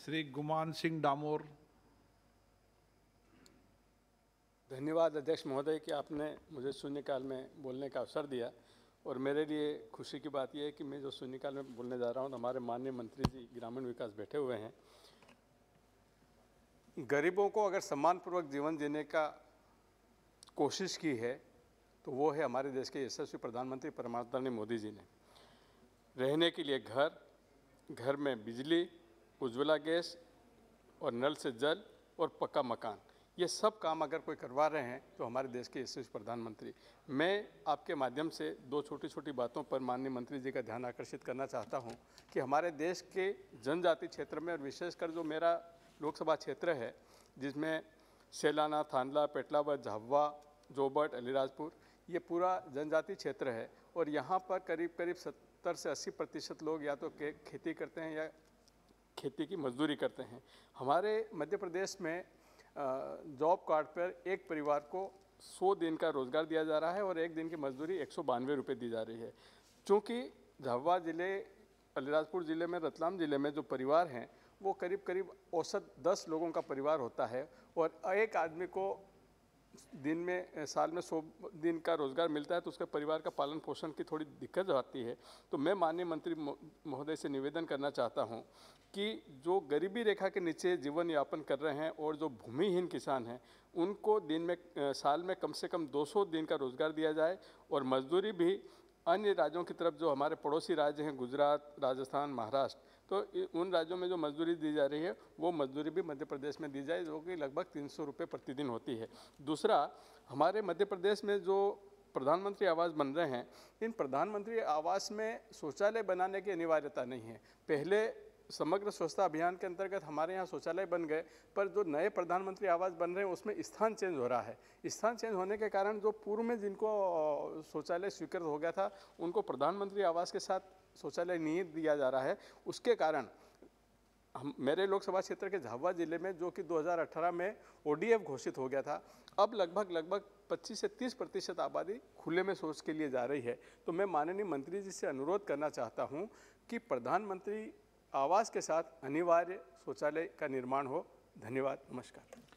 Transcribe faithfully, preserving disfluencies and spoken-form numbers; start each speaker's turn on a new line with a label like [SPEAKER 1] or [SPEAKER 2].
[SPEAKER 1] श्री गुमान सिंह डामोर।
[SPEAKER 2] धन्यवाद अध्यक्ष महोदय कि आपने मुझे शून्यकाल में बोलने का अवसर दिया। और मेरे लिए खुशी की बात यह है कि मैं जो शून्यकाल में बोलने जा रहा हूँ, हमारे माननीय मंत्री जी ग्रामीण विकास बैठे हुए हैं। गरीबों को अगर सम्मानपूर्वक जीवन जीने का कोशिश की है तो वो है हमारे देश के यशस्वी प्रधानमंत्री परमादरणीय मोदी जी ने। रहने के लिए घर, घर में बिजली, उज्ज्वला गैस और नल से जल और पक्का मकान, ये सब काम अगर कोई करवा रहे हैं तो हमारे देश के यशस्वी प्रधानमंत्री। मैं आपके माध्यम से दो छोटी छोटी बातों पर माननीय मंत्री जी का ध्यान आकर्षित करना चाहता हूं कि हमारे देश के जनजाति क्षेत्र में और विशेषकर जो मेरा लोकसभा क्षेत्र है, जिसमें सेलाना, थानला, पेटलावद, झाबुआ, जोबट, अलीराजपुर, ये पूरा जनजाति क्षेत्र है। और यहाँ पर करीब करीब सत्तर से अस्सी प्रतिशत लोग या तो खेती करते हैं या खेती की मजदूरी करते हैं। हमारे मध्य प्रदेश में जॉब कार्ड पर एक परिवार को सौ दिन का रोज़गार दिया जा रहा है और एक दिन की मजदूरी एक सौ बानवे रुपये दी जा रही है। चूँकि झाबुआ ज़िले, अलीराजपुर ज़िले में, रतलाम ज़िले में जो परिवार हैं वो करीब करीब औसत दस लोगों का परिवार होता है और एक आदमी को दिन में, साल में सौ दिन का रोज़गार मिलता है तो उसके परिवार का पालन पोषण की थोड़ी दिक्कत आती है। तो मैं माननीय मंत्री महोदय से निवेदन करना चाहता हूं कि जो गरीबी रेखा के नीचे जीवन यापन कर रहे हैं और जो भूमिहीन किसान हैं उनको दिन में, साल में कम से कम दो सौ दिन का रोज़गार दिया जाए और मजदूरी भी अन्य राज्यों की तरफ, जो हमारे पड़ोसी राज्य हैं गुजरात, राजस्थान, महाराष्ट्र, तो उन राज्यों में जो मजदूरी दी जा रही है वो मजदूरी भी मध्य प्रदेश में दी जाए, जो कि लगभग तीन सौ रुपये प्रतिदिन होती है। दूसरा, हमारे मध्य प्रदेश में जो प्रधानमंत्री आवास बन रहे हैं, इन प्रधानमंत्री आवास में शौचालय बनाने की अनिवार्यता नहीं है। पहले समग्र स्वच्छता अभियान के अंतर्गत हमारे यहाँ शौचालय बन गए, पर जो नए प्रधानमंत्री आवास बन रहे हैं उसमें स्थान चेंज हो रहा है। स्थान चेंज होने के कारण जो पूर्व में जिनको शौचालय स्वीकृत हो गया था उनको प्रधानमंत्री आवास के साथ शौचालय नहीं दिया जा रहा है। उसके कारण हम, मेरे लोकसभा क्षेत्र के झाबुआ जिले में, जो कि दो हज़ार अठारह में ओडीएफ घोषित हो गया था, अब लगभग लगभग पच्चीस से तीस प्रतिशत आबादी खुले में शौच के लिए जा रही है। तो मैं माननीय मंत्री जी से अनुरोध करना चाहता हूं कि प्रधानमंत्री आवास के साथ अनिवार्य शौचालय का निर्माण हो। धन्यवाद, नमस्कार।